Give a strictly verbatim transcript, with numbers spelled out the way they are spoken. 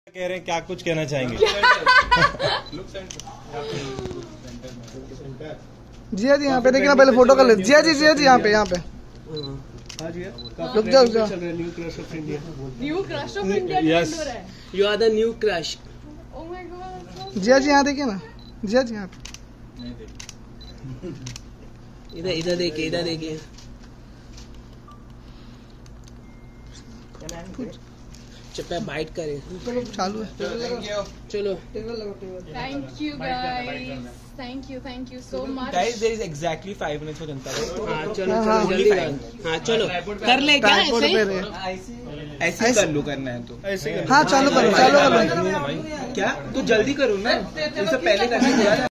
कह रहे हैं, क्या कुछ कहना चाहेंगे? जिया जी यहाँ पे देखिए ना, पहले फोटो कर ले। जिया जी जिया जी यहाँ पे यहाँ पे रुक जाओ रुक जाओ। New crush of India. New crush of India Yes. हो रहा है। You are the new crush. Oh my God. Jiya ji यहाँ देखिए ना, जिया जी यहाँ पे। इधर इधर देखिए इधर देखिए। चप्पा बाइट करे। चालू है। चलो Thank you guys. Thank you, thank you so much. Guys, there is exactly five minutes for Janata Dal. हाँ चलो हाँ, चलो जल्दी करो। हाँ चलो कर ले क्या ट्राइपॉड ऐसे पे ही? रहे। ऐसे ही कर लो, करना है तो ऐसे ही हाँ चालू करो चालू करो। क्या तू जल्दी करो ना, इससे पहले करने